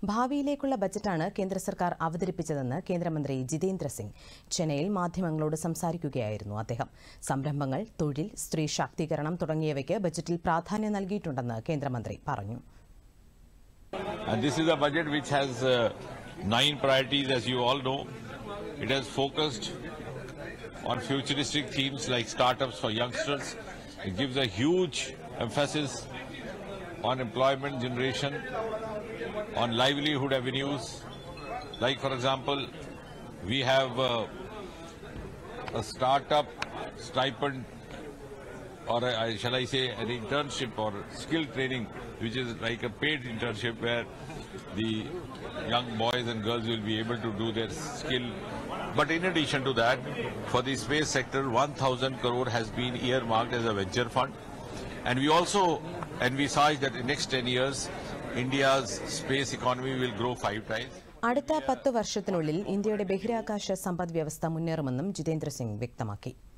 ഭാവിയിലേക്കുള്ള ബജറ്റാണ് കേന്ദ്ര സർക്കാർ അവതരിപ്പിച്ചതെന്ന് കേന്ദ്രമന്ത്രി ജിതേന്ദ്ര സിംഗ് ചെന്നൈയിൽ മാധ്യമങ്ങളോട് സംസാരിക്കുകയായിരുന്നു അദ്ദേഹം. സംരംഭങ്ങൾ, തൊഴിൽ, സ്ത്രീ ശാക്തീകരണം തുടങ്ങിയവയ്ക്ക് ബജറ്റിൽ പ്രാധാന്യം നൽകിയിട്ടുണ്ടെന്ന് കേന്ദ്രമന്ത്രി പറഞ്ഞു. This is a budget which has 9 priorities, as you all know. It has focused on futuristic themes like startups for youngsters. It gives a huge emphasis on employment generation, on livelihood avenues. Like, for example, we have a startup stipend, or shall I say an internship or skill training, which is like a paid internship where the young boys and girls will be able to do their skill. But in addition to that, for the space sector, 1,000 crore has been earmarked as a venture fund. And we also envisage that in the next 10 years, India's space economy will grow 5 times. അടുത്ത 10 വർഷത്തിനുള്ളിൽ ഇന്ത്യയുടെ ബഹിരാകാശ സമ്പദ് വ്യവസ്ഥ മുന്നേറുമെന്നും ജിതേന്ദ്ര സിംഗ് വ്യക്തമാക്കി.